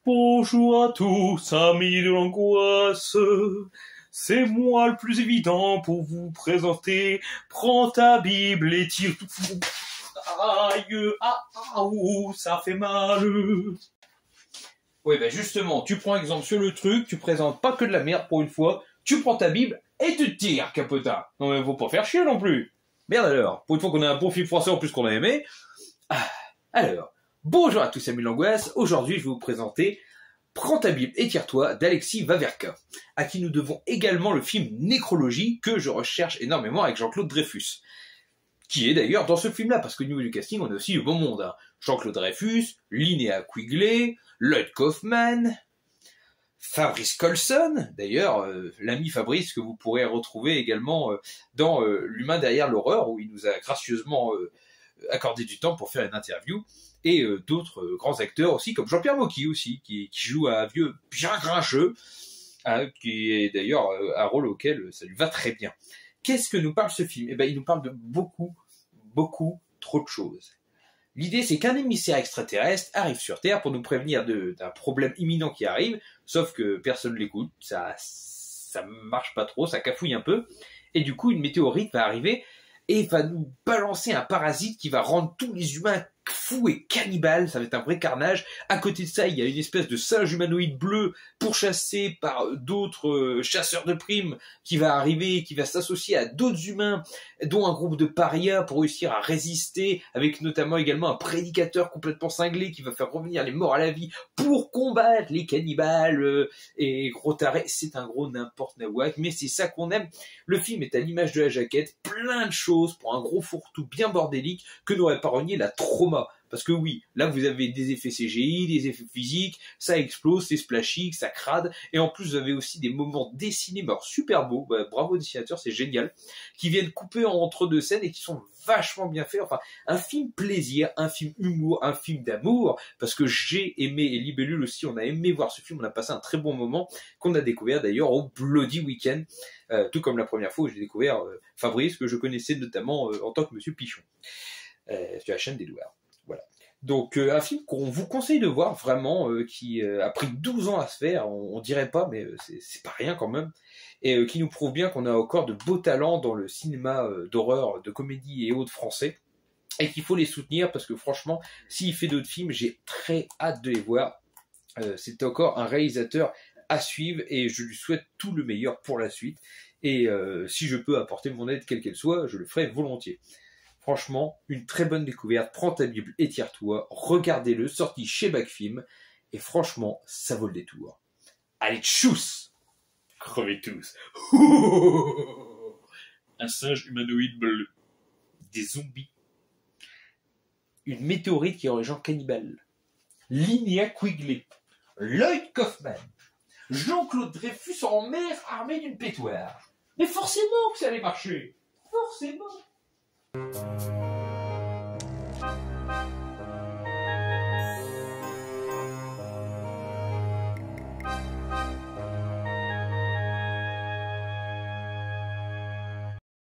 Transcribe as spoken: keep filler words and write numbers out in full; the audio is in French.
Bonjour à tous, amis de l'angoisse. C'est moi le plus évident pour vous présenter. Prends ta Bible et tire. Aïe, ah, ah, ouh, ça fait mal. Ouais, ben justement, tu prends exemple sur le truc, tu présentes pas que de la merde pour une fois, tu prends ta Bible et tu te tires, capotin. Non mais faut pas faire chier non plus. Merde alors, pour une fois qu'on a un bon film français en plus qu'on a aimé. Ah, alors, bonjour à tous amis de l'angoisse, aujourd'hui je vais vous présenter Prends ta Bible et tire-toi d'Alexis Wawerka, à qui nous devons également le film Nécrologie que je recherche énormément avec Jean-Claude Dreyfus, qui est d'ailleurs dans ce film-là, parce qu'au niveau du casting, on a aussi le bon monde. Hein. Jean-Claude Dreyfus, Linnea Quigley, Lloyd Kaufman, Fabrice Colson, d'ailleurs, euh, l'ami Fabrice que vous pourrez retrouver également euh, dans euh, L'Humain derrière l'horreur, où il nous a gracieusement euh, accordé du temps pour faire une interview, et euh, d'autres euh, grands acteurs aussi, comme Jean-Pierre Mocky aussi, qui, qui joue un vieux bien grincheux, hein, qui est d'ailleurs euh, un rôle auquel ça lui va très bien. Qu'est-ce que nous parle ce film? Eh ben, il nous parle de beaucoup, beaucoup trop de choses. L'idée, c'est qu'un émissaire extraterrestre arrive sur Terre pour nous prévenir d'un problème imminent qui arrive, sauf que personne ne l'écoute, ça, ça marche pas trop, ça cafouille un peu, et du coup, une météorite va arriver et va nous balancer un parasite qui va rendre tous les humains fous et cannibales, ça va être un vrai carnage. À côté de ça, il y a une espèce de singe humanoïde bleu pourchassé par d'autres chasseurs de primes qui va arriver, qui va s'associer à d'autres humains, dont un groupe de parias pour réussir à résister, avec notamment également un prédicateur complètement cinglé qui va faire revenir les morts à la vie pour combattre les cannibales et gros tarés. C'est un gros n'importe nawak, mais c'est ça qu'on aime. Le film est à l'image de la jaquette, plein de choses pour un gros fourre-tout bien bordélique que n'aurait pas renié la trauma. Parce que oui, là vous avez des effets C G I, des effets physiques, ça explose, c'est splashy, ça crade, et en plus vous avez aussi des moments dessinés, mais alors super beaux, bah, bravo dessinateur, c'est génial, qui viennent couper entre deux scènes et qui sont vachement bien faits. Enfin, un film plaisir, un film humour, un film d'amour, parce que j'ai aimé, et Libellule aussi, on a aimé voir ce film, on a passé un très bon moment, qu'on a découvert d'ailleurs au Bloody Weekend, euh, tout comme la première fois où j'ai découvert euh, Fabrice, que je connaissais notamment euh, en tant que Monsieur Pichon, euh, sur la chaîne d'Edouard. Voilà. Donc euh, un film qu'on vous conseille de voir vraiment, euh, qui euh, a pris douze ans à se faire, on, on dirait pas, mais euh, c'est pas rien quand même, et euh, qui nous prouve bien qu'on a encore de beaux talents dans le cinéma euh, d'horreur, de comédie et autres français, et qu'il faut les soutenir parce que franchement, s'il fait d'autres films, j'ai très hâte de les voir. Euh, c'est encore un réalisateur à suivre et je lui souhaite tout le meilleur pour la suite. Et euh, si je peux apporter mon aide, quelle qu'elle soit, je le ferai volontiers. Franchement, une très bonne découverte. Prends ta Bible et tire-toi. Regardez-le, sorti chez Backfilm. Et franchement, ça vaut le détour. Allez, tchuss! Crevez tous. Un singe humanoïde bleu. Des zombies. Une météorite qui rend les gens cannibales. Linnea Quigley. Lloyd Kaufman. Jean-Claude Dreyfus en mer armé d'une pétoire. Mais forcément que ça allait marcher. Forcément.